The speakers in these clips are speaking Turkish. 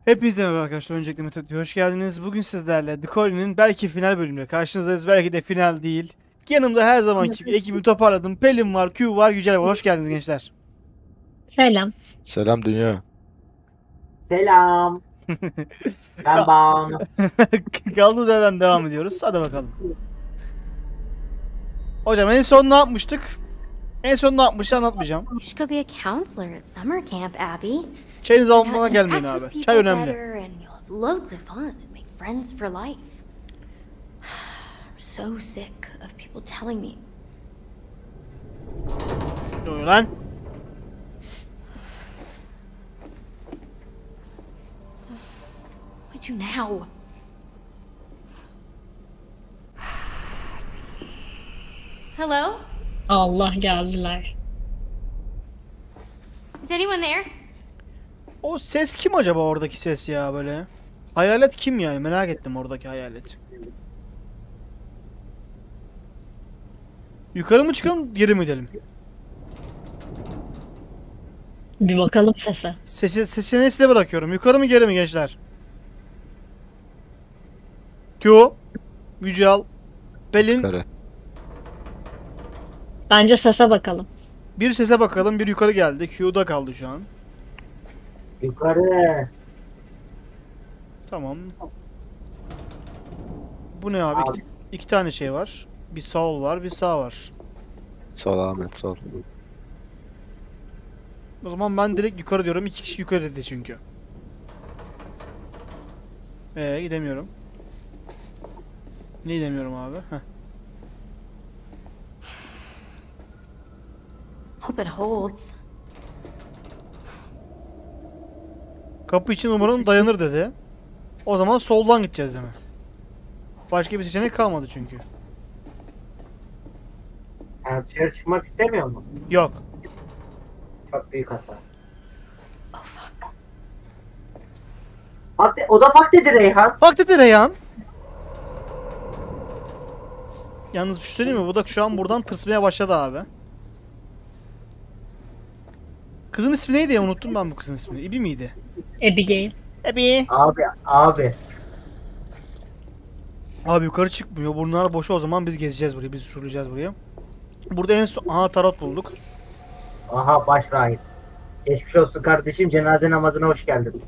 Hepinize merhaba arkadaşlar. Öncelikle Metot hoş geldiniz. Bugün sizlerle The Colony'nin belki final bölümüyle karşınızdayız. Belki de final değil. Yanımda her zamanki gibi ekibimi toparladım. Pelin var, Q var, Yücel var. Hoş geldiniz gençler. Selam. Selam dünya. Selam. Ben Ka- Banu. Kaldığımız yerden devam ediyoruz. Hadi bakalım. Hocam en son ne yapmıştık? En son ne yapmıştı anlatmayacağım. You should go be a counselor at summer camp, Abby. Çayınızı You'll almadan connect gelmeyin with abi. people Çay önemli. better and you'll have loads of fun and make friends for life. I'm so sick of people telling me. Ne oluyor lan? What do now? Hello? Allah geldiler. Is anyone there? O ses kim acaba, oradaki ses ya böyle? Hayalet kim yani? Merak ettim oradaki hayalet. Yukarı mı çıkalım, geri mi gidelim? Bir bakalım sese. Sesini size bırakıyorum. Yukarı mı geri mi gençler? Q, Yücel, Pelin. Yukarı. Bence sese bakalım. Bir sese bakalım. Bir yukarı geldi. Q'da kaldı şu an. Yukarı. Tamam. Bu ne abi? İki tane şey var. Bir sol var, bir sağ var. Sol Ahmet sol. O zaman ben direkt yukarı diyorum. İki kişi yukarı dedi çünkü. Gidemiyorum. Niye gidemiyorum abi? Heh. Hope it holds. Kapı için umarım dayanır dedi. O zaman soldan gideceğiz değil mi? Başka bir seçenek kalmadı çünkü. Yani dışarı çıkmak istemiyor mu? Yok. Çok büyük hata. Oh fuck. O da fak dedi Reyhan. Bak dedi Reyhan. Yalnız bir şey söyleyeyim mi? Bu da şu an buradan tırsmaya başladı abi. Kızın ismi neydi ya? Unuttum ben bu kızın ismini. İbi miydi? Abigail. Ebi. Abi. Abi yukarı çıkmıyor. Bunlar boşa, o zaman biz gezeceğiz burayı. Biz süreceğiz buraya. Burada en son... Aha, tarot bulduk. Aha baş rahip. Geçmiş olsun kardeşim, cenaze namazına hoş geldin.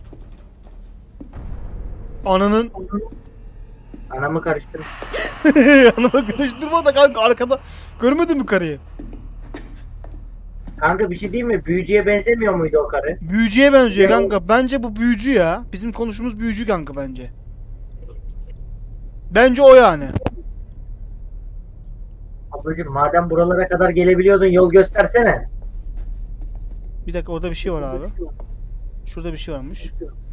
Ananın... Anamı karıştırma. Yanıma karıştırma da kanka, arkada. Görmedin mi karıyı? Kanka bir şey diyeyim mi? Büyücüye benzemiyor muydu o karı? Büyücüye benziyor Ya. kanka. Bence bu büyücü ya. Bizim konuşumuz büyücü kanka bence. Bence o yani. Ablacım madem buralara kadar gelebiliyordun yol göstersene. Bir dakika, orada bir şey var abi. Şurada bir şey varmış.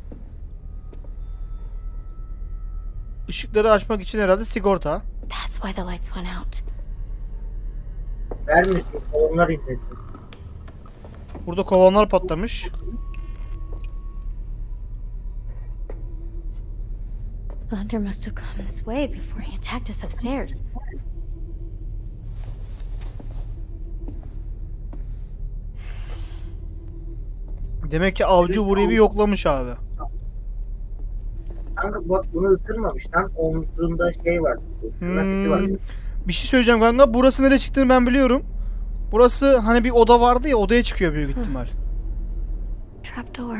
Işıkları açmak için herhalde sigorta. That's why the lights went out. Vermesin, onlar inlesin. Burada kovanlar patlamış. The hunter must have come this way before he attacked us upstairs. Demek ki avcı burayı bir yoklamış abi. Kanka bak bunu ısırmamış lan. Omzunda şey var. Tırnak var. Bir şey söyleyeceğim kanka. Burası nereye çıktığını ben biliyorum. Burası hani bir oda vardı ya, odaya çıkıyor büyük ihtimal. Trapdoor.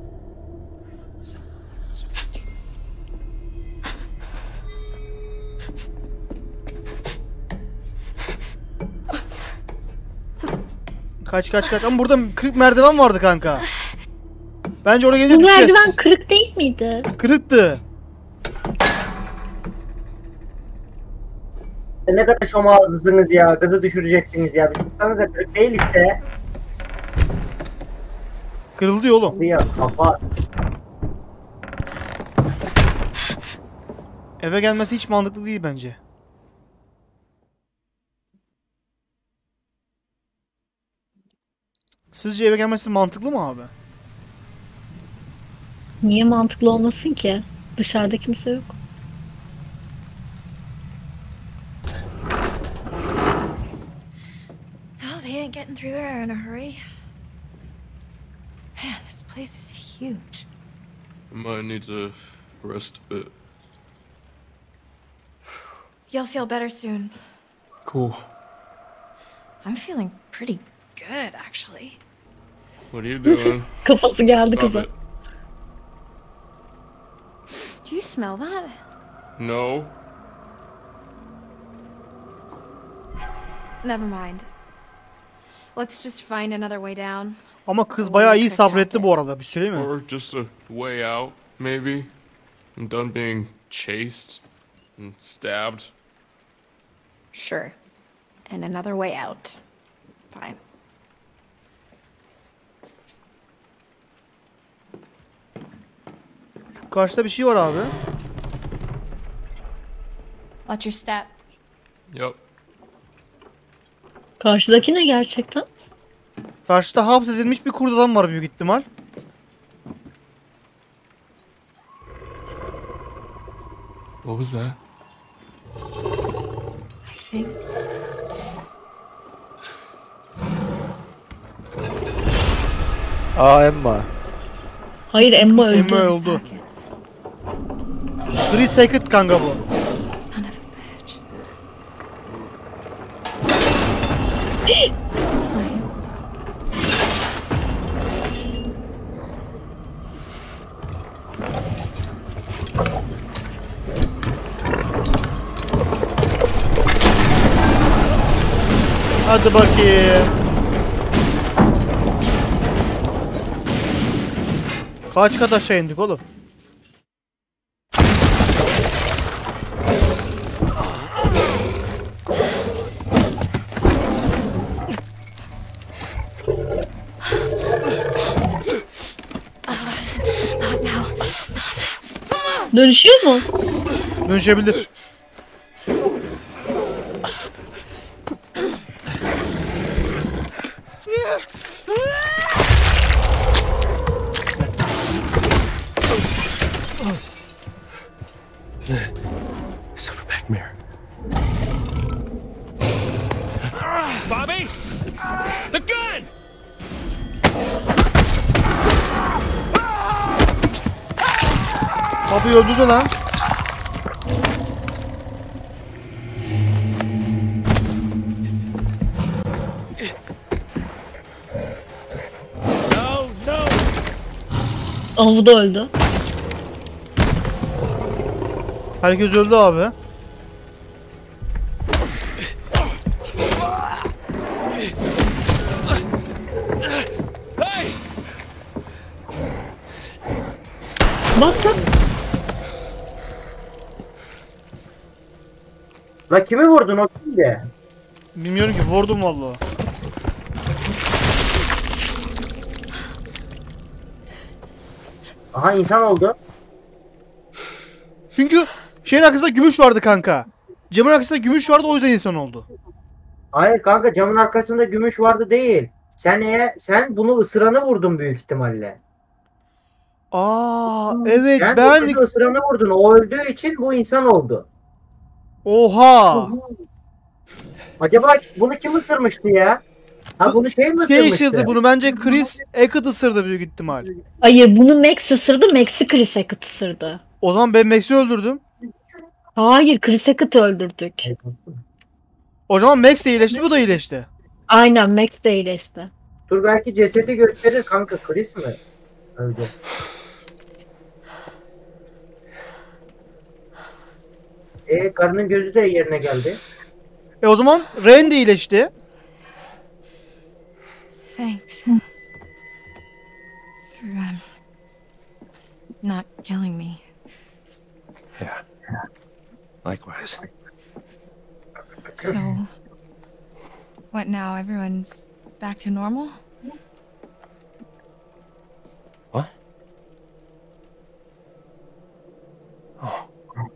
Kaç. Ama burada kırık merdiven vardı kanka. Bence oraya gelince Bu düşeceğiz. merdiven kırık değil miydi? Kırıktı. Ne kadar şomağızlısınız ya. Kızı düşüreceksiniz ya. Bir tutsanıza, kırık değil işte. Kırıldı ya oğlum. Ya kafa. Eve gelmesi hiç mantıklı değil bence. Sizce eve gelmesi mantıklı mı abi? Niye mantıklı olmasın ki? Dışarıda kimse yok. Oh, they ain't getting through there in a hurry. Man, this place is huge. I might need to rest a bit. You'll feel better soon. Cool. I'm feeling pretty good, actually. What are you doing? Kafası geldi Stop kıza. it. Do you smell that? No. Never mind. Let's just find another way down. Ama kız bayağı iyi sabretti bu arada, bir söyleyeyim mi? Or just a way out, maybe. I'm done being chased and stabbed. Sure. And another way out. Fine. Karşıda bir şey var abi. Watch your step. Yep. Karşıdaki ne gerçekten? Karşıda hapsedilmiş bir kurt adam var büyük ihtimal. What was that? I think. Aa Emma. Hayır, Emma öldü. Emma öldü. 3 second kanka bu. Son of a bitch. Hadi bakayım. Kaç kat aşağı indik oğlum? Dönüşüyor mu? Dönüşebilir. Silverback mirror. Bobby! The gun! Abi öldürdü lan. No, no! Aa, bu da öldü. Herkes öldü abi. Hey! Bak bak. La kimi vurdun o kimdi? Bilmiyorum ki, vurdum vallahi. Aha insan oldu. Çünkü şeyin arkasında gümüş vardı kanka. Camın arkasında gümüş vardı, o yüzden insan oldu. Hayır kanka, camın arkasında gümüş vardı değil. Sen bunu ısıranı vurdun büyük ihtimalle. Aa evet, Sen ben... bunu ısıranı vurdun. O öldüğü için bu insan oldu. Oha! Acaba bunu kim ısırmıştı ya? Ha bunu şey mi Şey ısırmıştı? ısırdı bunu, bence Chris Eckert ısırdı büyük ihtimal. Hayır, bunu Max ısırdı. Max'i Chris Hackett ısırdı. O zaman ben Max'i öldürdüm. Hayır, Chris Hackett'ı öldürdük. O zaman Max de iyileşti, bu da iyileşti. Aynen, Max de iyileşti. Dur belki cesedi gösterir kanka. Chris mi? Öldü. Karının gözü de yerine geldi. O zaman Ren de iyileşti. Thanks. For, not killing me. Yeah. Likewise. So, what now? Everyone's back to normal? What? Oh.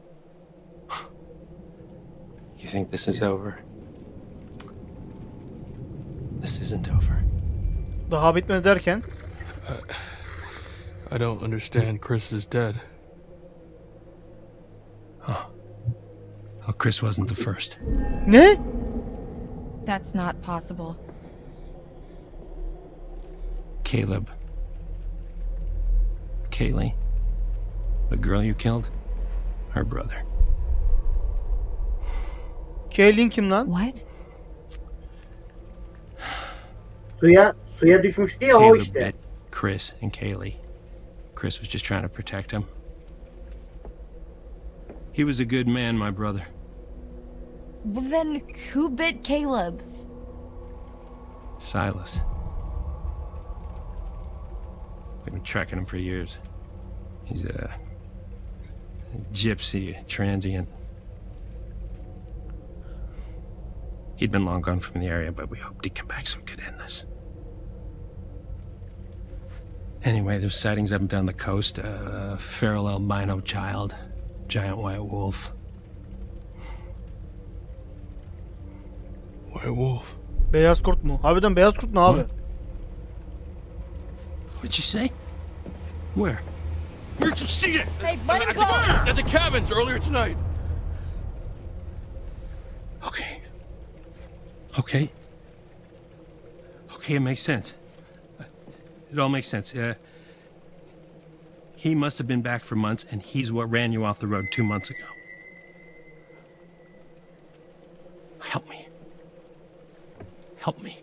You think this is over? This isn't over. Daha bitmedi derken. I don't understand. Chris is dead. Oh, Chris wasn't the first. Ne? That's not possible. Caleb. Kaylee. The girl you killed? Her brother. Kaylin kim lan? What? Suya düşmüştü ya o Caleb işte. bet Chris and Kaylee. Chris was just trying to protect him. He was a good man, my brother. Well, then who bit Caleb? Silas. We've been tracking him for years. He's a gypsy, transient. He'd been long gone from the area, but we hoped he'd come back so we could end this. Anyway, there's sightings up and down the coast. A feral albino child, giant white wolf. White Wolf. Beyaz kurt mu? Harbiden beyaz kurt ne abi? What'd you say? Where? Where'd you see it? Hey, let him go! At the cabins earlier tonight. Okay. Okay. Okay, it makes sense. It all makes sense. He must have been back for months, and he's what ran you off the road 2 months ago. Help me. Help me.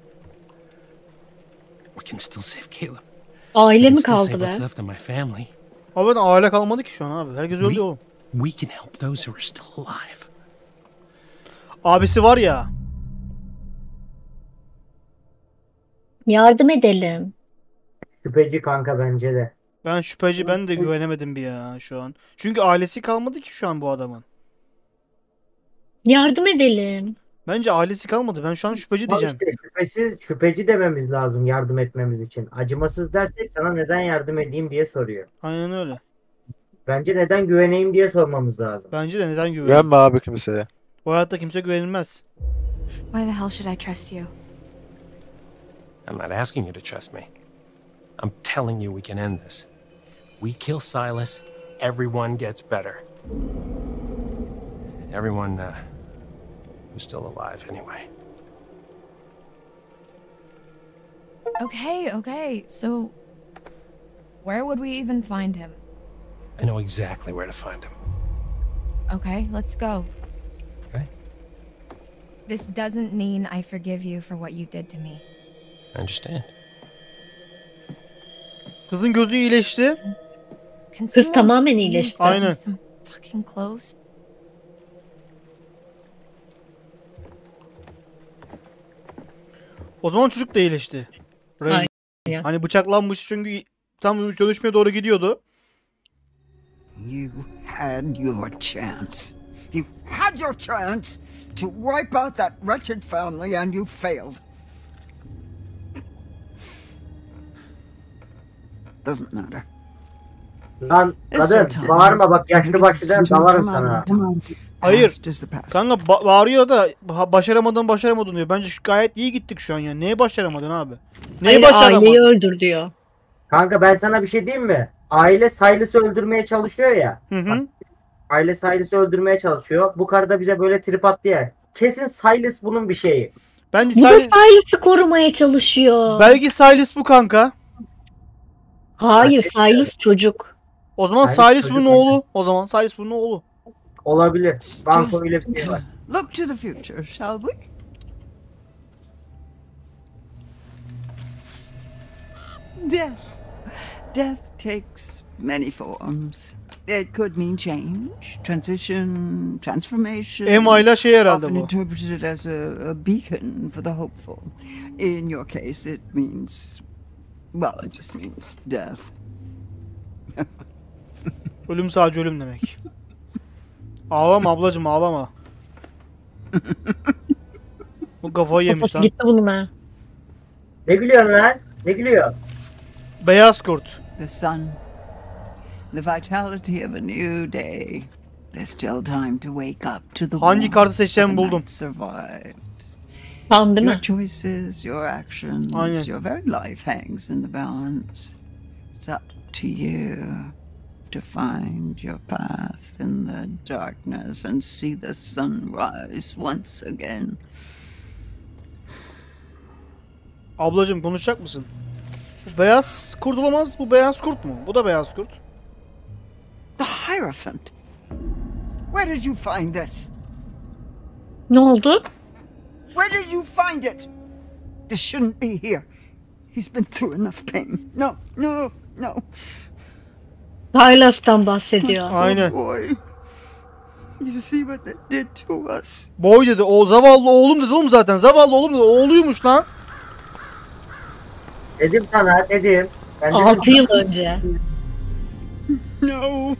We can still save Caleb. Aile We can mi still kaldı save what's be? left of my family. Harbiden aile kalmadı ki şu an abi. Herkes öldü oğlum. We can help those who are still alive. Abisi var ya. Yardım edelim. Şüpheci kanka bence de. Ben şüpheci, ben de güvenemedim bir ya şu an. Çünkü ailesi kalmadı ki şu an bu adamın. Yardım edelim. Bence ailesi kalmadı. Ben şu an şüpheci Ama diyeceğim. işte şüpheci dememiz lazım yardım etmemiz için. Acımasız dersek sana neden yardım edeyim diye soruyor. Aynen öyle. Bence neden güveneyim diye sormamız lazım. Bence de neden güvenin? Güvenme abi kimseye. O hayatta kimse güvenilmez. Why the hell should I trust you? I'm not asking you to trust me. I'm telling you we can end this. We kill Silas, everyone gets better. Everyone who's still alive anyway. Okay. So, where would we even find him? I know exactly where to find him. Okay, let's go. Okay? This doesn't mean I forgive you for what you did to me. I understand. Kızın gözü iyileşti. Can Kız someone tamamen please iyileşti. get me Aynen. some fucking clothes? O zaman çocuk da iyileşti. Rain. Aynen. Hani bıçaklanmış çünkü tam dönüşmeye doğru gidiyordu. You had your chance. You had your chance to wipe out that wretched family and you failed. Doesn't matter. Lan kadın bağırma bak yaşlı başlıdan dalarım sana. Hayır. Past is the past. Kanka bağırıyor da başaramadın diyor. Bence gayet iyi gittik şu an ya. Neye başaramadın abi? Neyi Hayır, aileyi başaramadın? öldür diyor. Kanka ben sana bir şey diyeyim mi? Aile Silas'ı öldürmeye çalışıyor ya. Hı hı. Aile Silas'ı öldürmeye çalışıyor. Bu karı da bize böyle trip attı ya. Kesin Silas bunun bir şeyi. Bence Bu da Silas, Silas'ı korumaya çalışıyor. belki Silas bu kanka. Hayır, Silas çocuk. O zaman Silas Silas çocuk bunun oğlu. O zaman Silas bunun oğlu. Olabilir. Banko öyle bir şey var. Look to the future, shall we? Death. Death takes many forms. It could mean change, transition, transformation. Emma ile şey herhalde Often bu. interpreted as a beacon for the hopeful. In your case, it means, well, it just means death. Ölüm sadece ölüm demek. Ağlama ablacım ağlama. Bu kafayı yemiş Kafası lan. gitti bunun ha. Ne gülüyorsun lan? Ne gülüyor? Beyaz kurt. The sun, the vitality of a new day. There's still time to wake up to the Hangi warmth kartı of seçeceğimi a buldum. night survived. Tam değil Your mi? choices, your actions, Aynen. your very life hangs in the balance. It's up to you to find your path in the darkness and see the sunrise once again. Ablacım konuşacak mısın? Bu beyaz kurt olamaz. Bu beyaz kurt mu? Bu da beyaz kurt. The Hierophant. Where did you find this? Ne oldu? Where did you find it? This shouldn't be here. He's been through enough pain. No, no, no. Silas'tan bahsediyor. Aynen. Boy. You see what they did to us? Boy dedi. O zavallı oğlum dedi oğlum zaten. Zavallı oğlum dedi. Oğluymuş lan. Dedim sana dedim. Ben dedim 6 yıl önce. No.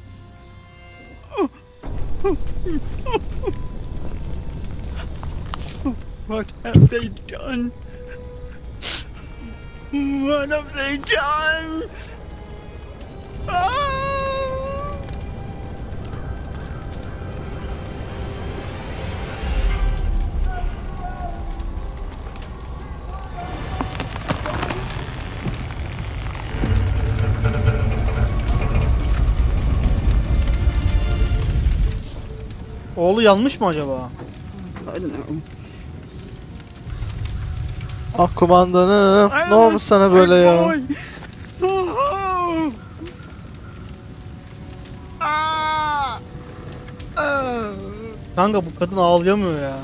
What have they done? What have they done? Ah! Oğlu yanlış mı acaba? Oh, no. Ah kumandanım. Ne olmuş sana böyle ya? Boy. Oh. Ah. Oh. Kanka bu kadın ağlayamıyor ya.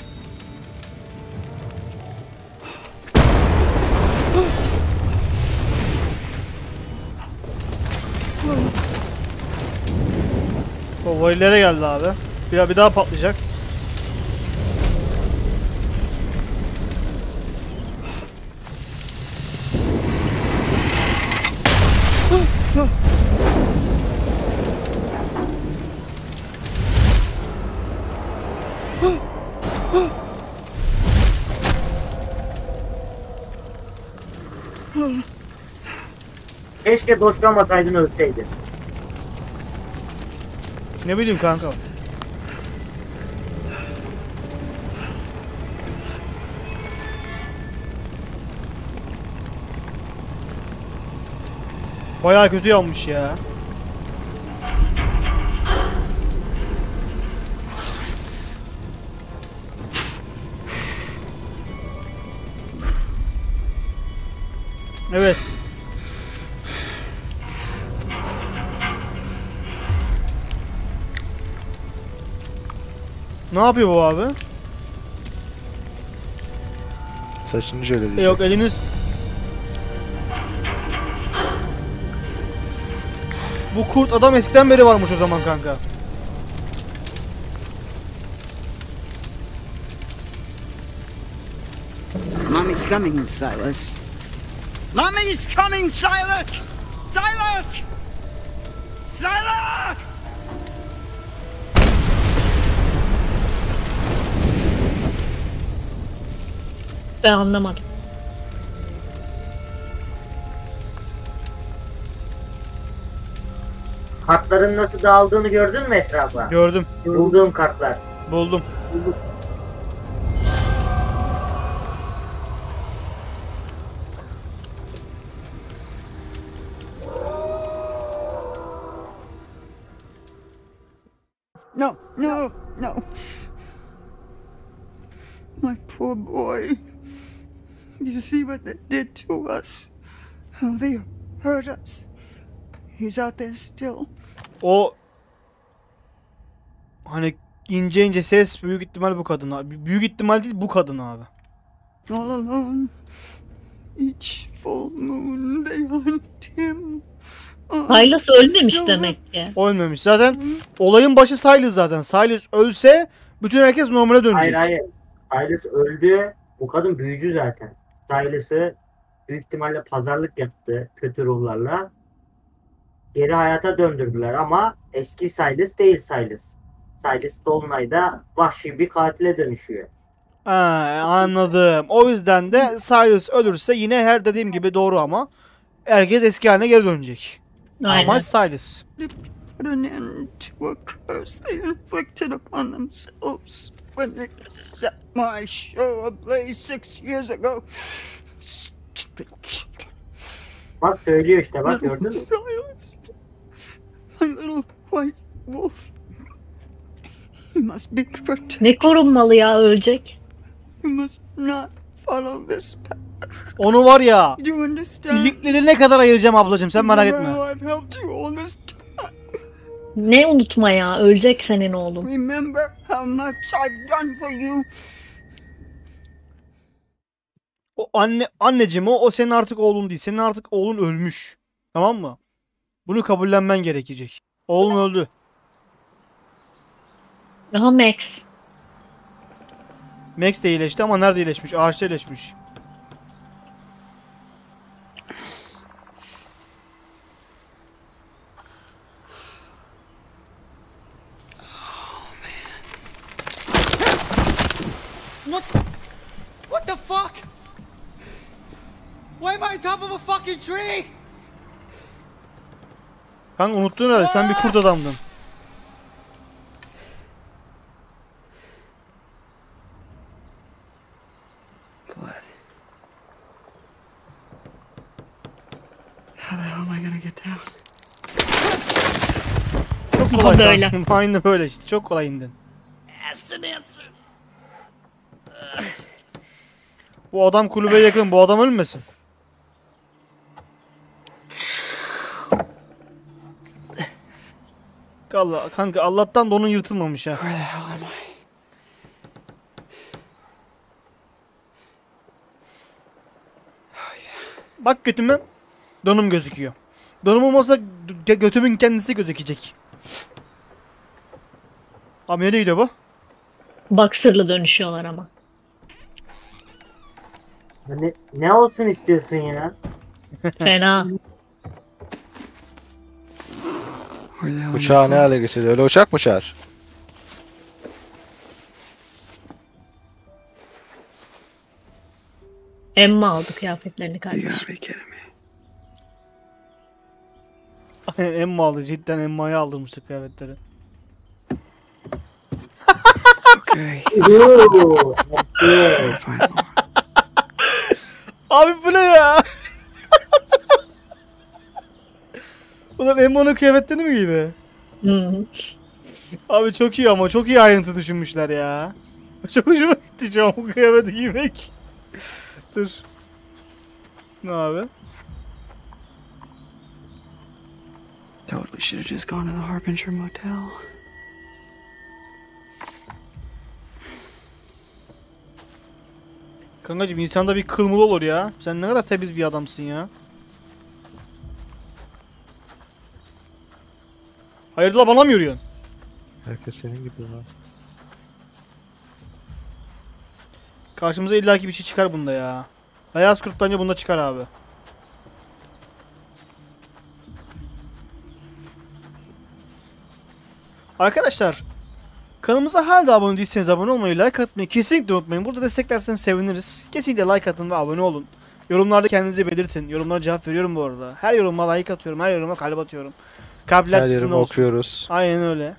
O varillere geldi abi. Bir daha patlayacak. keşke doşlamasaydın ölseydin. Ne bileyim kanka. Bayağı kötü yanmış ya. Evet. Ne yapıyor bu abi? Saçını şöyle diyecek. Yok eliniz... Bu kurt adam eskiden beri varmış o zaman kanka. Mommy's coming, Silas. Mommy's coming, Silas! Silas! Silas! Ben anlamadım. Kartların nasıl dağıldığını gördün mü etrafa? Gördüm. Bulduğum kartlar. Buldum. No, no, no. My poor boy. You see what they did to us? How they hurt us. He's out there still. O hani ince ince ses büyük ihtimal bu kadın abi. Büyük ihtimal değil bu kadın abi. All alone. Each full moon they hunt him. Silas ölmemiş demek ki. Ölmemiş. Zaten olayın başı Silas zaten. Silas ölse bütün herkes normale dönecek. Hayır. Silas öldü. Bu kadın büyücü zaten. Silas'ı büyük ihtimalle pazarlık yaptı kötü ruhlarla. Geri hayata döndürdüler ama eski Silas değil Silas. Silas Dolunay'da vahşi bir katile dönüşüyor. Ha, anladım. O yüzden de Silas ölürse yine her dediğim gibi doğru ama herkes eski haline geri dönecek. Aynen. Ama Silas. Put an end to a curse they inflicted upon themselves when they set my show ablaze 6 years ago. Stupid children. Bak söylüyor işte bak gördün mü? Silas, my little white wolf. You must be protected. Ne korunmalı ya ölecek. You must not follow this path. Onu var ya. Do you understand? İlikleri ne kadar ayıracağım ablacığım sen merak etme. I've helped you all this time. Ne unutma ya? Ölecek senin oğlun. Remember how much I've done for you. O anneciğim o senin artık oğlun değil. Senin artık oğlun ölmüş. Tamam mı? Bunu kabullenmen gerekecek. Oğlun öldü. Daha Max. Max de iyileşti ama nerede iyileşmiş? Ağaçta iyileşmiş. What the fuck? Why am I on top of a fucking tree? Kanka unuttun herhalde. Sen bir kurt adamdın. Blood. How the hell am I gonna get down? Çok Aha, kolay. böyle. kanka. Aynı böyle işte. Çok kolay indin. Asked an answer. Bu adam kulübeye yakın. Bu adam ölmesin. Kanka Allah'tan donun yırtılmamış ha. Where the hell am I? Bak götüme donum gözüküyor. Donum olmasa götümün kendisi gözükecek. Abi nereye gidiyor bu? Boxer'la dönüşüyorlar ama. Ne olsun istiyorsun ya? Fena. Where the hell am I Uçağı ne going? hale getirdi? Öyle uçak mı uçar? Emma aldı kıyafetlerini You kardeşim. gotta be kidding me. Aynen Emma aldı. Cidden Emma'yı aldırmıştık kıyafetleri. Okay. Yoo, Gotta find Laura. Abi bu ne ya? Ulan Emma'nın kıyafetlerini mi giydi? Hı. Abi çok iyi ama çok iyi ayrıntı düşünmüşler ya. Çok hoşuma gitti şu an bu kıyafeti giymek. Dur. Ne abi? Totally should have just gone to the Harbinger Motel. Kankacığım insanda bir kılmıl olur ya. Sen ne kadar temiz bir adamsın ya. Hayırdır la bana mı yürüyorsun? Herkes senin gibi ya. Karşımıza illaki bir şey çıkar bunda ya. Beyaz kurt bence bunda çıkar abi. Arkadaşlar kanalımıza hala abone değilseniz abone olmayı, like atmayı kesinlikle unutmayın. Burada desteklerseniz seviniriz. Kesinlikle like atın ve abone olun. Yorumlarda kendinizi belirtin. Yorumlara cevap veriyorum bu arada. Her yoruma like atıyorum, her yoruma kalp atıyorum. Kalpler Her sizin yerimi olsun. okuyoruz. Aynen öyle.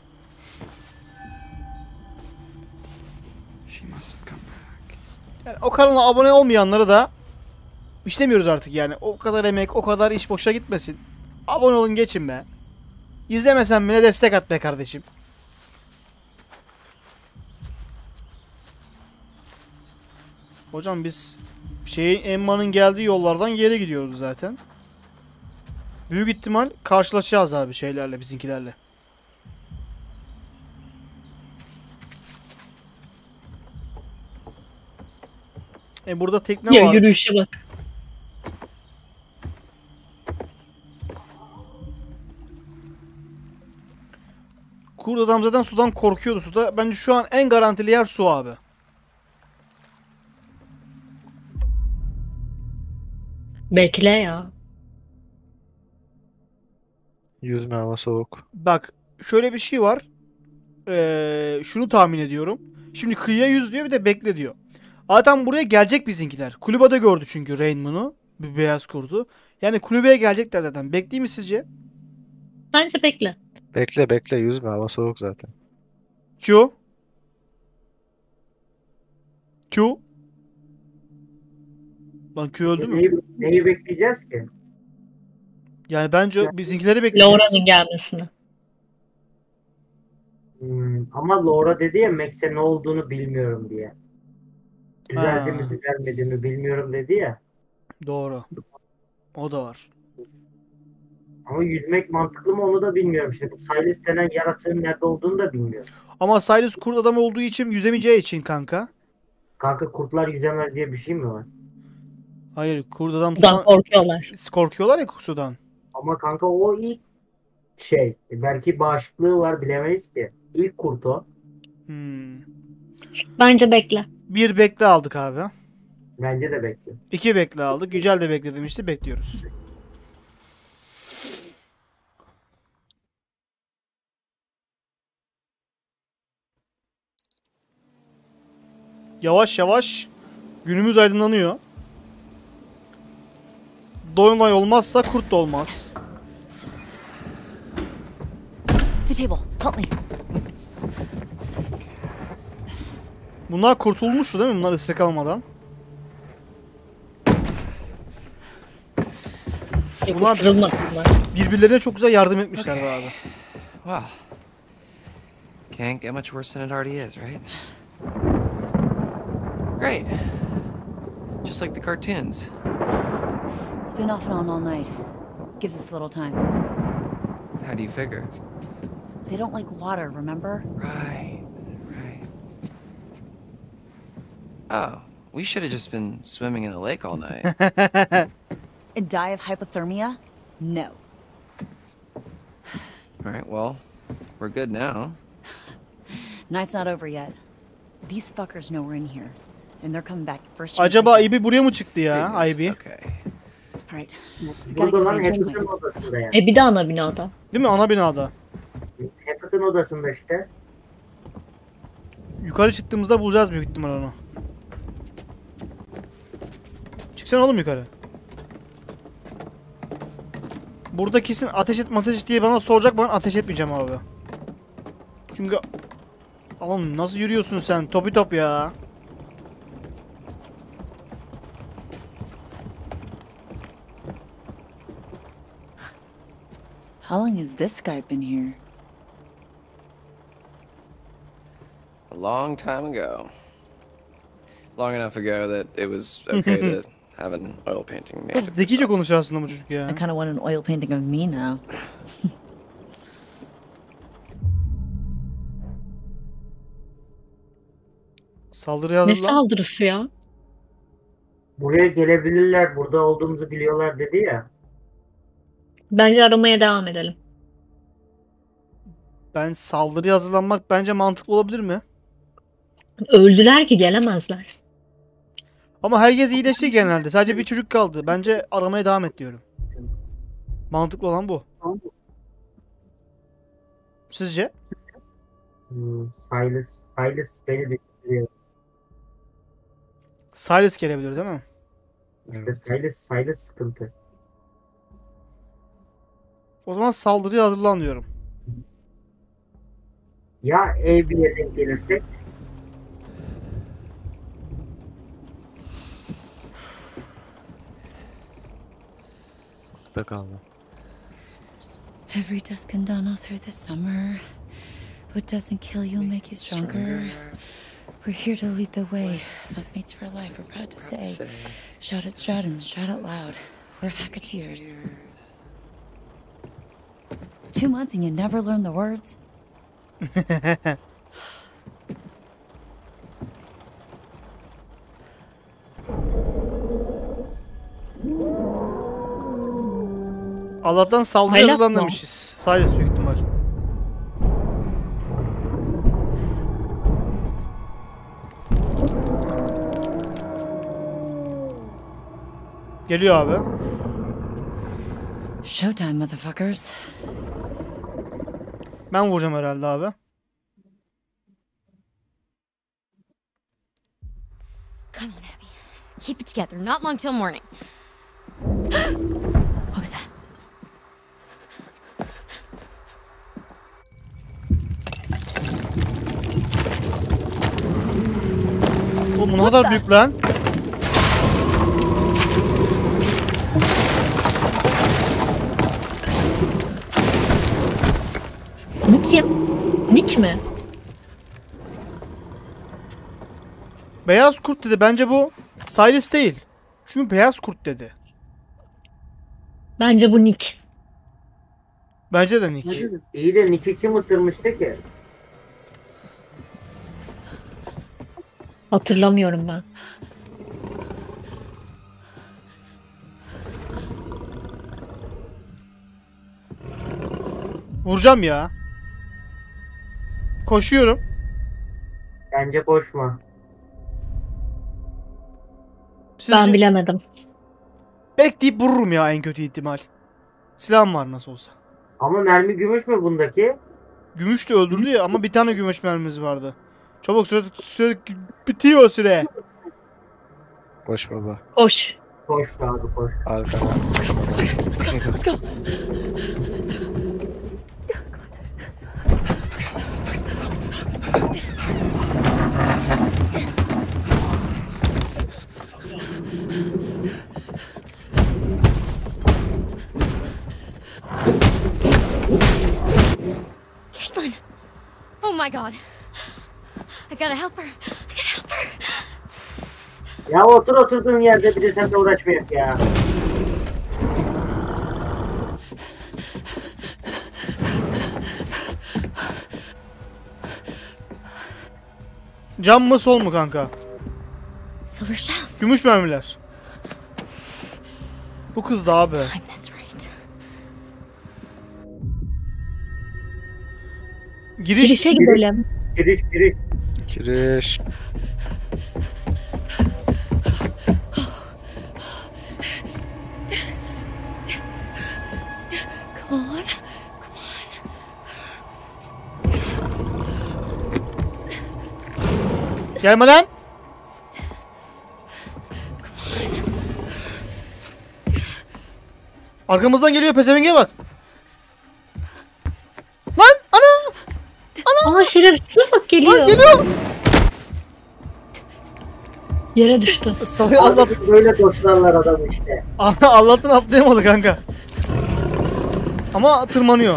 She must have come back. Yani o kanala abone olmayanları da istemiyoruz artık yani. O kadar emek, o kadar iş boşa gitmesin. Abone olun geçin be. İzlemesen bile destek at be kardeşim. Hocam biz Emma'nın geldiği yollardan geri gidiyoruz zaten. Büyük ihtimal karşılaşacağız abi şeylerle, bizimkilerle. Burada tekne Ya var. yürüyüşe bak. Kurt adam zaten sudan korkuyordu suda. Bence şu an en garantili yer su abi. Bekle ya. Yüzme hava soğuk. Bak şöyle bir şey var. Şunu tahmin ediyorum. Şimdi kıyıya yüz diyor bir de bekle diyor. Zaten buraya gelecek bizimkiler. Kulübede gördü çünkü Rainman'u. Bir beyaz kurdu. Yani kulübeye gelecekler zaten. Bekleyeyim mi sizce? Bence bekle. Bekle bekle yüzme hava soğuk zaten. Q. Q. Lan Q öldü mü? Neyi bekleyeceğiz ki? Yani bence bizimkileri bekleyeceğiz. Laura'nın gelmesini. Ama Laura dedi ya Max'e ne olduğunu bilmiyorum diye. Düzeldi mi düzelmedi mi bilmiyorum dedi ya. Doğru. O da var. Ama yüzmek mantıklı mı onu da bilmiyorum. Şimdi bu Silas denen yaratığın nerede olduğunu da bilmiyorum. Ama Silas kurt adam olduğu için yüzemeyeceği için kanka. Kanka kurtlar yüzemez diye bir şey mi var? Hayır, kurt adam Sudan sudan korkuyorlar. korkuyorlar ya sudan. Ama kanka o ilk şey. Belki bağışıklığı var bilemeyiz ki. İlk kurt o. Bence bekle. Bir bekle aldık abi. Bence de bekliyor. 2 bekle aldık. Yücel de bekle demişti. Bekliyoruz. Yavaş yavaş günümüz aydınlanıyor. Dolunay olmazsa kurt da olmaz. The table. Help me. Bunlar kurtulmuştu değil mi? Bunlar ıslık almadan. Bunlar Kırılmadı bunlar. birbirlerine çok güzel yardım etmişler be abi. Well, can't get much worse than it already is, right? Great. Just like the cartoons. It's been off and on all night. Gives us a little time. How do you figure? They don't like water, remember? Right. Oh, we should have just been swimming in the lake all night. And die of hypothermia? No. All right, well, we're good now. Night's not over yet. These fuckers know we're in here. And they're coming back first chance Acaba they get. Ibi buraya mı çıktı ya? Goodness, Ibi. Okay. All right. We gotta Burada get lan Vange'in Hackett'ın way. odasında ya. Bir de ana binada. Değil mi? Ana binada. Hackett'ın odasında işte. Yukarı çıktığımızda bulacağız büyük ihtimal onu. Çıksana oğlum yukarı. Burada kesin ateş et diye bana soracak, ben ateş etmeyeceğim abi. Çünkü oğlum nasıl yürüyorsun sen topi top ya. How long has this guy been here? A long time ago. Long enough ago that it was okay to have an oil painting made of Zekice himself. konuşuyor aslında bu çocuk ya. I kind of want an oil painting of me now. Saldırı Ne hazırlan. saldırısı ya? Buraya gelebilirler. Burada olduğumuzu biliyorlar dedi ya. Bence aramaya devam edelim. Ben saldırıya hazırlanmak bence mantıklı olabilir mi? Öldüler ki gelemezler. Ama herkes iyileşti genelde. Sadece bir çocuk kaldı. Bence aramaya devam et diyorum. Mantıklı olan bu. Sizce? Silas beni düşünüyor. Silas gelebilir değil mi? İşte Silas sıkıntı. O zaman saldırıya hazırlan diyorum. Ya ev bir yere gelirsek? Bakalım. Every dusk and dawn all through the summer. What doesn't kill you make you stronger. We're here to lead the way. Fuck mates for life, we're proud to say. Shout at Stratton, shout out loud. We're Hacketeers. 2 months and you never learn the words? Allah'tan saldırıya Silas hazırlan mı? demişiz. Silas büyük ihtimal. Geliyor abi. Showtime, motherfuckers. Ben vuracağım herhalde abi. Come on, Abby. Keep it together. Not long till morning. What was that? Oğlum bu ne kadar büyük lan. Bu kim? Nick mi? Beyaz kurt dedi. Bence bu Silas değil. Çünkü beyaz kurt dedi. Bence bu Nick. Bence de Nick. İyi de Nick'i kim ısırmıştı ki? Hatırlamıyorum ben. Vuracağım ya. Koşuyorum. Bence koşma. Sizce... Ben bilemedim. Bekleyip vururum ya en kötü ihtimal. Silahım var nasıl olsa. Ama mermi gümüş mü bundaki? Gümüş de öldürdü ya ama bir tane gümüş mermimiz vardı. Çabuk süre bitiyor süre. Koş baba. Koş. Koş abi koş. Arkana. Let's go. Caitlin! Oh my god. I gotta help her. I gotta help her. Ya otur oturduğun yerde bir de sen de uğraşmayak ya. Cam mı sol mu kanka? Silver shells. Gümüş mermiler. Bu kız da abi. Time this right. Girişe gidelim. Giriş. Giriş. Come on. Gelme lan. Arkamızdan geliyor pezevenge bak. Lan ana. Aa şerefsiz bak geliyor. Lan geliyor. Yere düştü. Sarı Allah. Böyle doşlarlar adam işte. Allah'tan atlayamadı kanka. Ama tırmanıyor.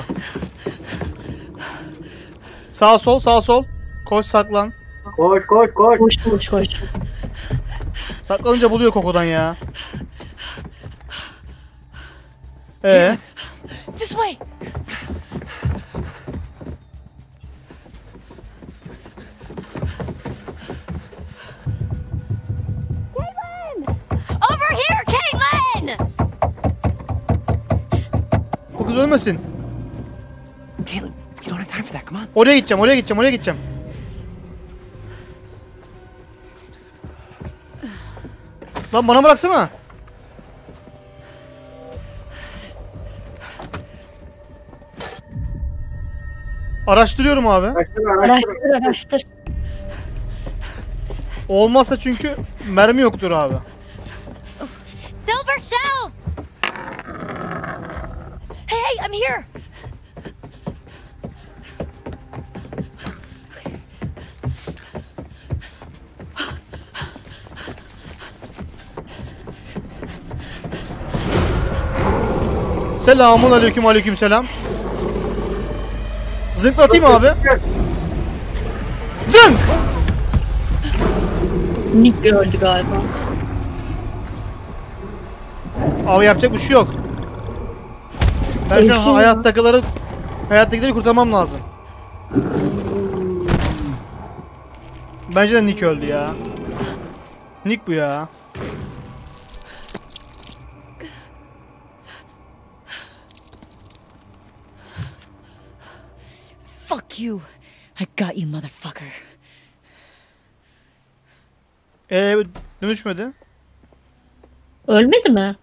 Sağ sol sağ sol. Koş saklan. Koş. Koş. Saklanınca buluyor kokudan ya. This way. Over here, Caitlin! Bu kız ölmesin. Caitlin, you don't have time for that. Come on. Oraya gideceğim. Lan bana bıraksana. Araştırıyorum abi. Araştır. Olmazsa çünkü mermi yoktur abi. Silver shells! Hey, I'm here. Selamun aleyküm selam. Zınklatayım abi. Zınk! Nick öldü galiba. Abi yapacak bir şey yok. Ben şu an hayattakileri kurtarmam lazım. Bence de Nick öldü ya. Nick bu ya. Fuck you. I got you, motherfucker. Dönüşmedi. Ölmedi mi?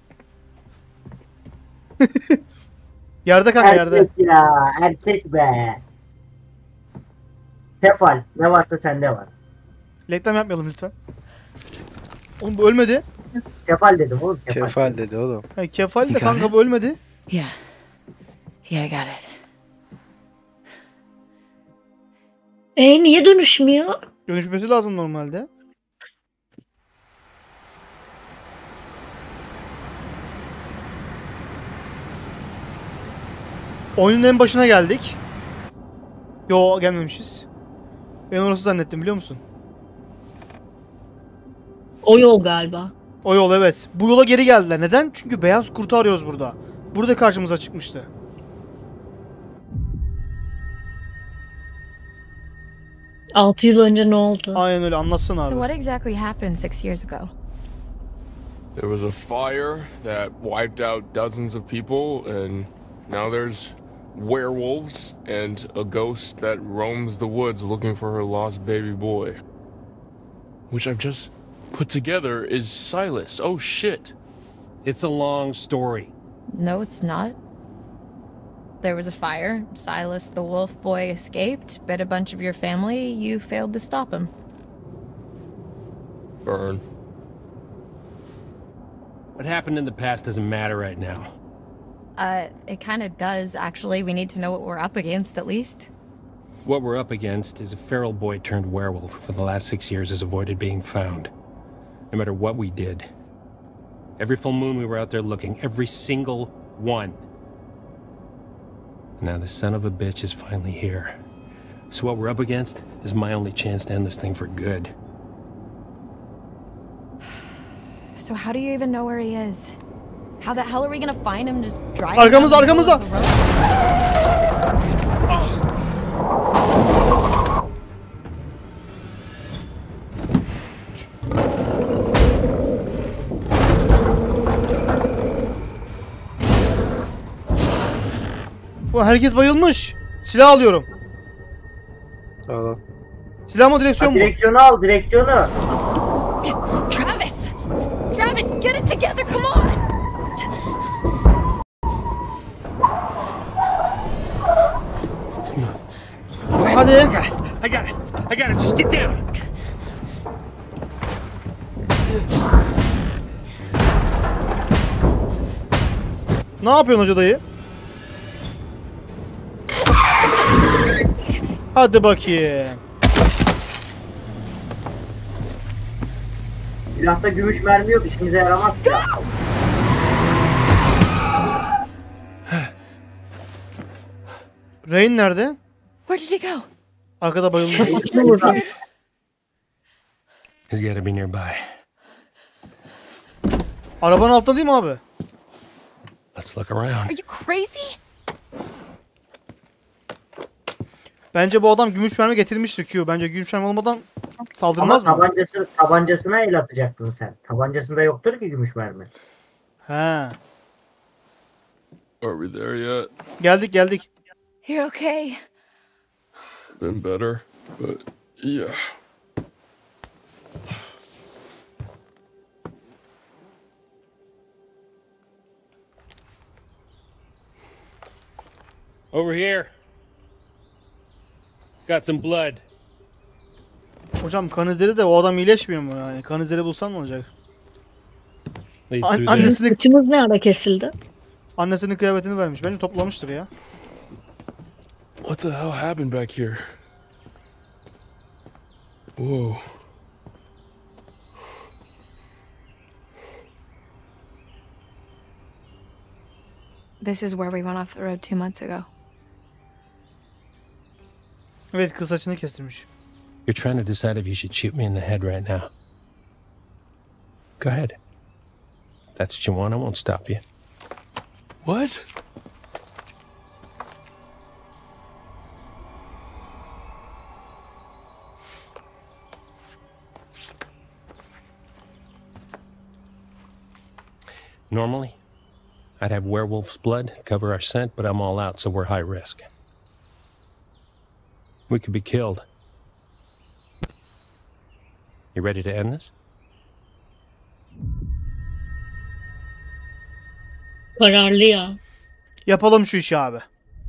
Yerde kanka yerde. Erkek ya. Erkek be. Tefal. Ne varsa sende var. Reklam yapmayalım lütfen. Oğlum bu ölmedi. Kefal dedim oğlum. Kefal dedi oğlum. Kefal de kanka bu ölmedi. Yeah. Yeah, I got it. Niye dönüşmüyor? Dönüşmesi lazım normalde. Oyunun en başına geldik. Yo gelmemişiz. Ben orası zannettim biliyor musun? O yol galiba. O yol evet. Bu yola geri geldiler. Neden? Çünkü beyaz kurtu arıyoruz burada. Burada karşımıza çıkmıştı. 6 yıl önce ne oldu? Aynen öyle, anlatsın So abi. what exactly happened 6 years ago? There was a fire that wiped out dozens of people, and now there's werewolves and a ghost that roams the woods looking for her lost baby boy. Which I've just put together is Silas. Oh shit. It's a long story. No, it's not. There was a fire. Silas the wolf boy escaped, bit a bunch of your family. You failed to stop him. Burn. What happened in the past doesn't matter right now. It kind of does, actually. We need to know what we're up against, at least. What we're up against is a feral boy turned werewolf who for the last 6 years has avoided being found. No matter what we did. Every full moon we were out there looking. Every single one. Now the son of a bitch is finally here. So what we're up against is my only chance to end this thing for good. So how do you even know where he is? How the hell are we gonna find him just driving? Arkamızda, arkamızda. Bu herkes bayılmış. Silah alıyorum. Al. Silah mı, direksiyon mu? Direksiyonu al, direksiyonu. Travis! Travis, get it together, come on! Hadi. I got it. Just get down. Ne yapıyorsun hoca dayı? Hadi bakayım. Silahta gümüş mermi yok, işimize yaramaz. Rain nerede? Where did he go? Arkada bayılmış. Disappeared. He's gotta be nearby. Arabanın altında değil mi abi? Let's look around. Are you crazy? Bence bu adam gümüş mermi getirmiştir Q. Bence gümüş mermi olmadan Ama saldırmaz mı? tabancasına el atacaktın sen. Tabancasında yoktur ki gümüş mermi. He. Are we there yet? Geldik. You're okay. Been better, but yeah. Over here. Got some blood. Hocam kan izleri de o adam iyileşmiyor mu yani? Kan izleri bulsan ne olacak? Leads through there. Annesinin, Saçımız ne ara kesildi? annesinin kıyafetini vermiş. Bence toplamıştır ya. What the hell happened back here? Whoa. This is where we went off the road 2 months ago. Evet, kız saçını kestirmiş. You're trying to decide if you should shoot me in the head right now. Go ahead. If that's what you want, I won't stop you. What? Normally, I'd have werewolf's blood cover our scent, but I'm all out, so we're high risk. We could be killed. You ready to end this? Kararlı ya. Yapalım şu işi abi.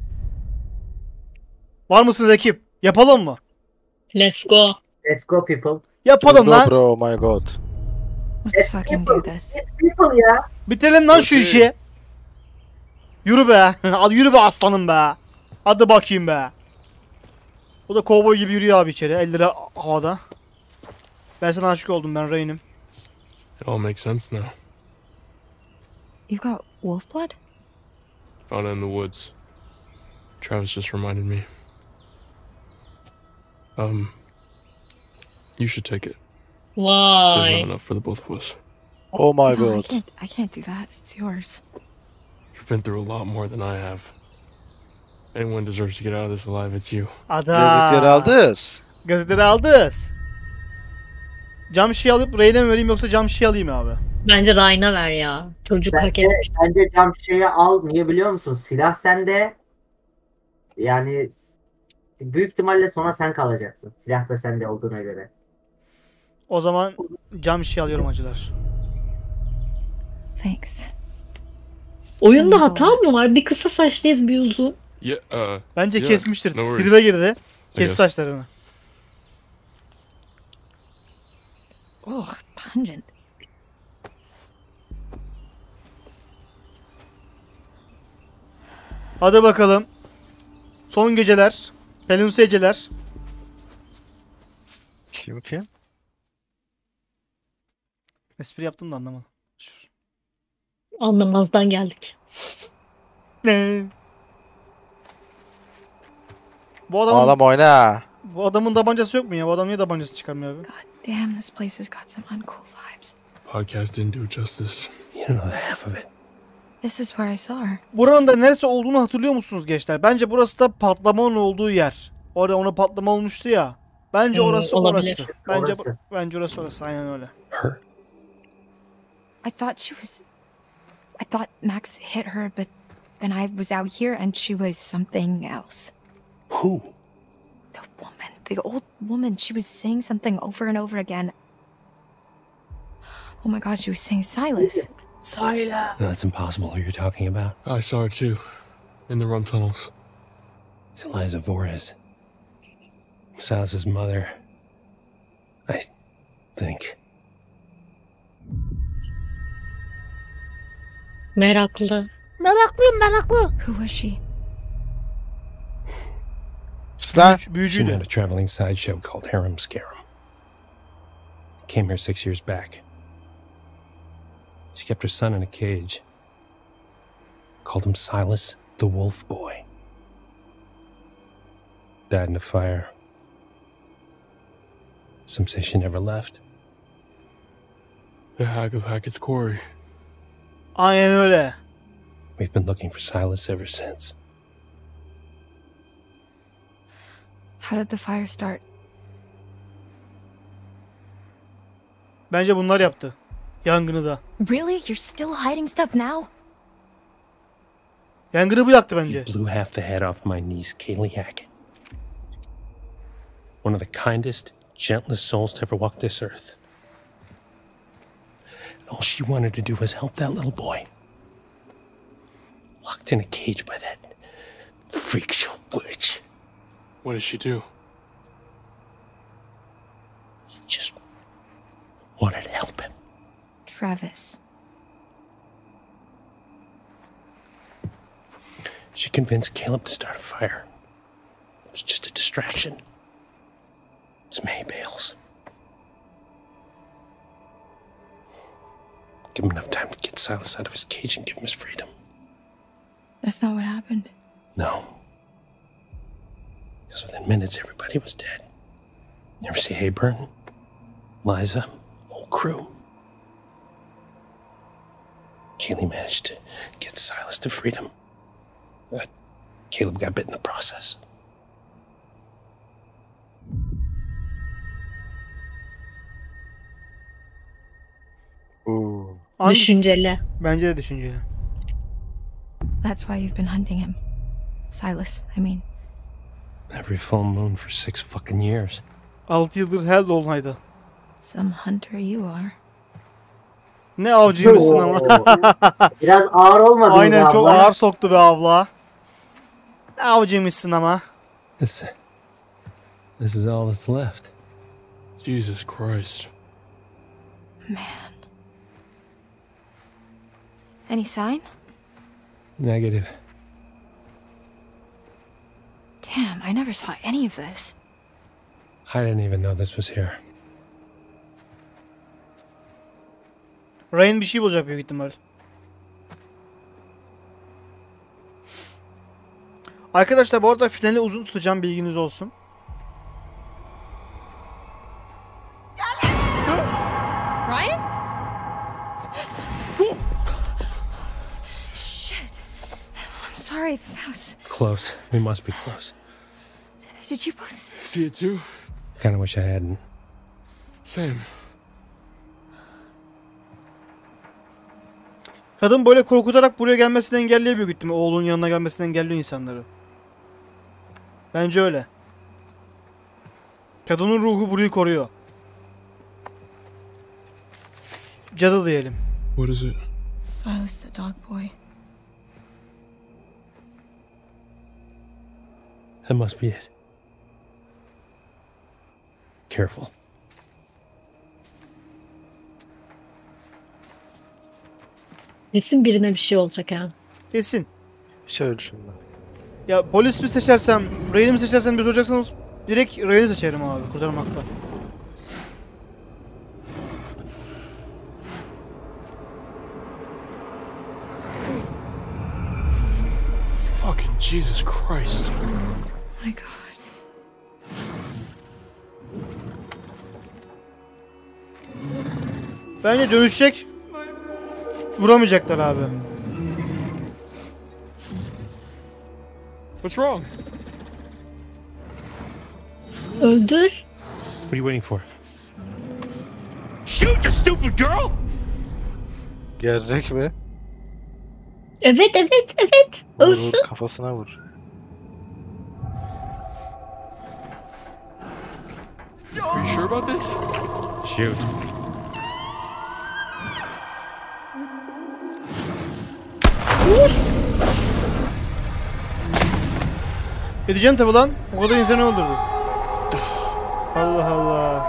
Var mısınız ekip? Yapalım mı? Let's go. Let's go people. Yapalım Go lan. bro, my god. Let's fucking do this. Let's people ya. Bitirelim lan şu işi. Yürü be. Hadi yürü be aslanım be. Hadi bakayım be. O da kovboy gibi yürüyor abi içeri. Elleri havada. Ben sana aşık oldum, ben Rain'im. It all makes sense now. You got wolf blood? Found it in the woods. Travis just reminded me. You should take it. There's not Vay. enough for the both of us. Oh my No, god. I can't do that. It's yours. You've been through a lot more than I have. Anyone deserves to get out of this alive, it's you. Does it get all Ada. this? Gazeteleri aldız. Cam şişe alıp Rey'ne mi vereyim yoksa cam şişe alayım abi? Bence Ryan'a ver ya. Çocuk hak etmiş. Bence cam şişeyi al. Niye biliyor musun? Silah sende. Yani büyük ihtimalle sonra sen kalacaksın. Silah da sende olduğuna göre. O zaman cam şişe alıyorum acılar. Thanks. Oyunda hata mı var? Bir kısa saçlıyız, bir uzun. Yeah, Bence yeah, kesmiştir. no worries. Tribe girdi. Kes guess. saçlarını. Ugh, pungent. Hadi bakalım. Son geceler. Pelunsu geceler. Kim? Espri yaptım da anlamadım. Anlamazdan geldik. Ne? Bu O adamın, adam oyna. bu adamın tabancası yok mu ya? Bu adam niye tabancası çıkarmıyor abi? Damn, this place has got some uncool vibes. Podcast didn't do it justice. You don't know half of it. This is where I saw her. Buranın da neresi olduğunu hatırlıyor musunuz gençler? Bence burası da patlamanın olduğu yer. Orada ona patlama olmuştu ya. Bence orası olabilir. orası. Bence Orası. bence orası. Aynen öyle. Her. I thought Max hit her, but then I was out here and she was something else. Who? The woman, the old woman, she was saying something over and over again. Oh my god, she was saying Silas. Sayla. No, that's impossible. Who you're talking about? I saw her too. In the run tunnels. It's Eliza Vorez. Silas's mother. I think. Meraklı. Meraklıyım meraklı. Who was she? Lan. She Büyücüydü. ran a traveling sideshow called Harem Scarum. Came here 6 years back. She kept her son in a cage. Called him Silas the Wolf Boy. Died in a fire. Some say she never left. The Hag of Hackett's Quarry. Aynen öyle. We've been looking for Silas ever since. How did the fire start? Bence bunlar yaptı. Yangını da. Really? You're still hiding stuff now? Yangını bu yaktı bence. You blew half the head off my niece, Kaylee Hackett. One of the kindest, gentlest souls to ever walk this earth. And all she wanted to do was help that little boy. Locked in a cage by that freak show witch. What did she do? She just wanted to help him. Travis. She convinced Caleb to start a fire. It was just a distraction. Some hay bales. Give him enough time to get Silas out of his cage and give him his freedom. That's not what happened. No. Because within minutes, everybody was dead. You ever see Hayburn? Liza? Whole crew. Kaylee managed to get Silas to freedom. But Caleb got bit in the process. Hangisi? Düşünceli. Bence de düşünceli. That's why you've been hunting him. Silas, I mean. Every full moon for 6 fucking years. 6 yıldır her dolunayda. Some hunter you are. Ne avcıymışsın ama. Biraz ağır olmadı mı Aynen çok abla? ağır soktu be abla. Ne avcıymışsın ama. This is all that's left. Jesus Christ. Man. Any sign? Negative. Damn, I never saw any of this. I didn't even know this was here. Rain bir şey bulacak büyük ihtimal. Arkadaşlar bu arada finali uzun tutacağım, bilginiz olsun. Ryan? Shit. I'm sorry. That was. Close. We must be close. Did you both? See it too? Kind of wish I hadn't. Same. Kadın böyle korkutarak buraya gelmesini engelliyor büyük ihtimalle. Oğlunun yanına gelmesini engelliyor insanları. Bence öyle. Kadının ruhu burayı koruyor. Cadı diyelim. What is it? Silas the dog boy. That must be it. Careful. Kesin birine bir şey olacak ha. Kesin. Hiç öyle düşünme. Ya polis mi seçersem, Ray'ni mi seçersem bir soracaksanız direkt Ray'ni seçerim abi kurtarmakta. Fucking Jesus Christ. Oh my God. Bence dönüşecek. Vuramayacaklar abi. What's wrong? Öldür. What are you waiting for? Shoot, you stupid girl! Gerzek mi? Evet evet evet. Vur, Ölsün. kafasına vur. Are you sure about this? Shoot. Edeceğim tabi lan. O kadar insanı öldürdü. Allah Allah.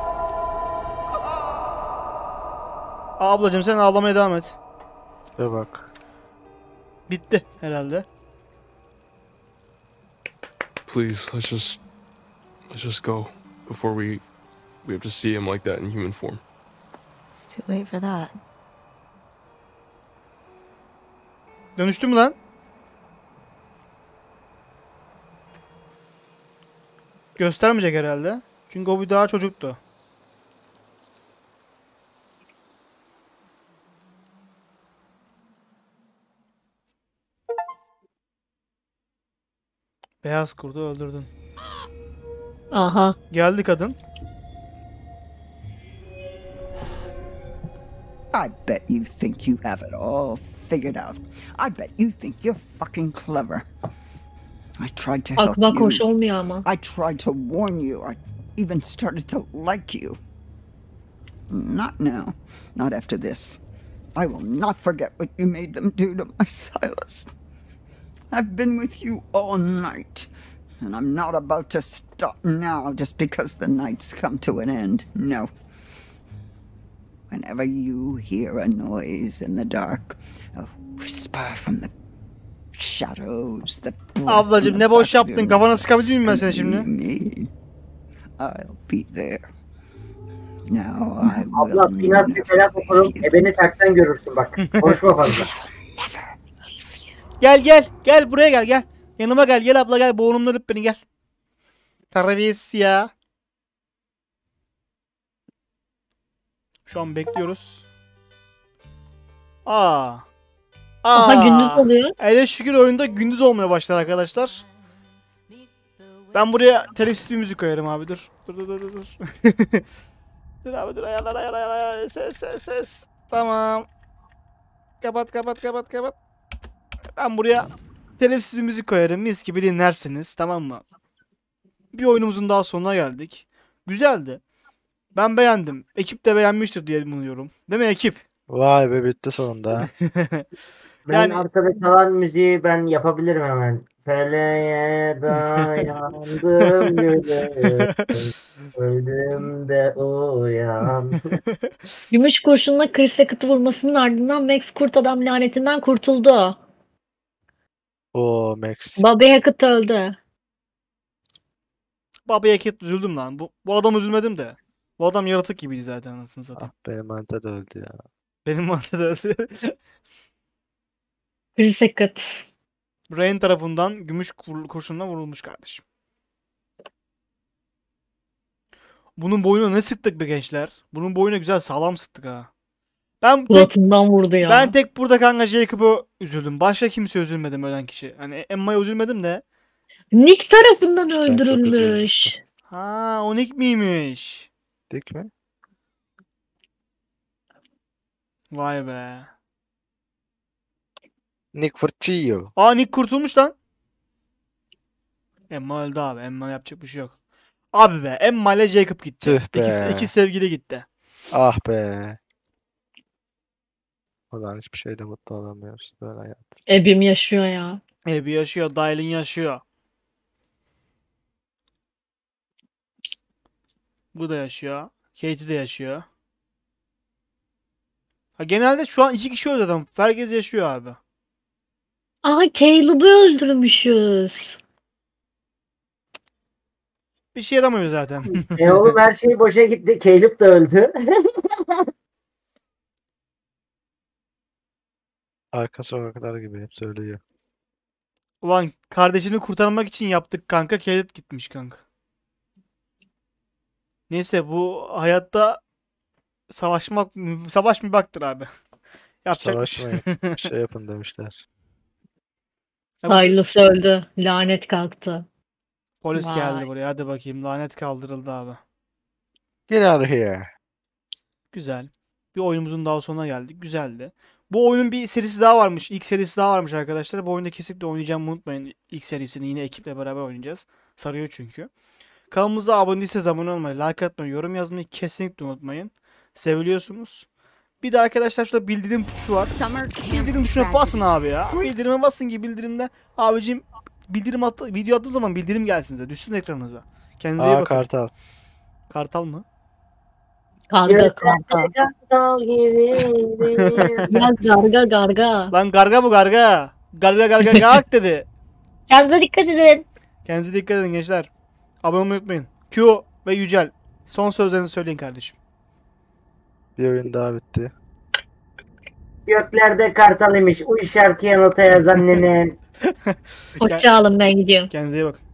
Ablacım sen ağlamaya devam et. Ve bak. Bitti herhalde. Please, let's just go before we have to see him like that in human form. It's too late for that. Dönüştü mü lan? Göstermeyecek herhalde. Çünkü o bir daha çocuktu. Beyaz kurdu öldürdün. Aha. Geldi kadın. I bet you think you have it all figured out. I bet you think you're fucking clever. I tried to help Aklıma you. hoş olmuyor ama. I tried to warn you. I even started to like you. Not now. Not after this. I will not forget what you made them do to my Silas. I've been with you all night, and I'm not about to stop now just because the night's come to an end. No. Whenever you hear a noise in the dark, a whisper from the shadows, the Ablacım ne boş yaptın? Kafana sıkabilir miyim ben seni şimdi? I'll be there. Now I will Abla biraz bir felak okurum. Beni tersten görürsün bak. Konuşma fazla. Gel gel. Gel buraya gel gel. Yanıma gel. Gel abla gel. Boğulumdan öp beni gel. Terbiyesiz ya. Şu an bekliyoruz. Aha gündüz oluyor. Hele şükür oyunda gündüz olmaya başlar arkadaşlar. Ben buraya telifsiz bir müzik koyarım abi dur. Dur. Dur abi dur ayarlar. Ses. Tamam. Kapat. Ben buraya telifsiz bir müzik koyarım. Mis gibi dinlersiniz. Tamam mı? Bir oyunumuzun daha sonuna geldik. Güzeldi. Ben beğendim. Ekip de beğenmiştir diye umuyorum. Değil mi ekip? Vay be bitti sonunda. Ben Yani- arkada çalan müziği ben yapabilirim hemen. Feleğe dayandım gülüm. Öldüm de uyan. Gümüş kurşunla Chris Hackett'ı vurmasının ardından Max kurt adam lanetinden kurtuldu. Oo Max. Bobby Hackett öldü. Baba Yaket üzüldüm lan. Bu adam üzülmedim de. Bu adam yaratık gibiydi zaten anasını satayım. Benim manita da öldü ya. Benim mantıda öyle. Chris Hackett. Rain tarafından gümüş kurşunla vurulmuş kardeşim. Bunun boynuna ne sıktık be gençler? Bunun boynuna güzel sağlam sıktık ha. Suratından vurdu ya. Ben tek burada kanka Jacob'a üzüldüm. Başka kimse üzülmedim ölen kişi. Hani Emma'ya üzülmedim de. Nick tarafından çok öldürülmüş. üzülmüştüm. Ha, o Nick miymiş? Dik mi? Vay be. Nick Furcio. Aa, Nick kurtulmuş lan. Emma öldü abi. Emma yapacak bir şey yok. Abi be, Emma ile Jacob gitti. Tüh be. İki sevgili gitti. Ah be. Ulan hiçbir şeyde mutlu olamıyoruz. Böyle hayat. Ebim yaşıyor ya. Abby yaşıyor, Dylan yaşıyor. Bu da yaşıyor. Katie de yaşıyor. Ha, genelde şu an 2 kişi öldü adam. Herkes yaşıyor abi. Aa, Caleb'ı öldürmüşüz. Bir şey yaramıyor zaten. Oğlum her şey boşa gitti. Caleb de öldü. Arka sokaklar gibi hep söylüyor. Ulan kardeşini kurtarmak için yaptık kanka. Caleb gitmiş kanka. Neyse, bu hayatta savaş mı baktır abi. Yapacak bir şey. Savaşmayın. Şey yapın demişler. Silas öldü. Lanet kalktı. Polis Vay. geldi buraya. Hadi bakayım. Lanet kaldırıldı abi. Get out of here. Güzel. Bir oyunumuzun daha sonuna geldik. Güzeldi. Bu oyunun bir serisi daha varmış. İlk serisi daha varmış arkadaşlar. Bu oyunda kesinlikle oynayacağımı unutmayın. İlk serisini yine ekiple beraber oynayacağız. Sarıyor çünkü. Kanalımıza abone değilseniz abone olmayı, like atmayı, yorum yazmayı kesinlikle unutmayın. Seviliyorsunuz. Bir de arkadaşlar şurada bildirim tuşu var. Bildirim tuşuna basın abi ya. Bildirime basın ki bildirimde abicim video attığım zaman bildirim gelsin size. Düşsün ekranınıza. Kendinize iyi bakın. Kartal. Kartal mı? Karga karga. Kartal gibi. Ya garga garga. Lan garga bu garga. Garga garga gak dedi. Kendinize dikkat edin. Kendinize dikkat edin gençler. Abone olmayı unutmayın. Q ve Yücel. Son sözlerinizi söyleyin kardeşim. Bir oyun daha bitti. Göklerde kartal imiş. Uy şarkıya nota yazan nenem. Hoşça kalın, ben gidiyorum. Kendinize iyi bakın.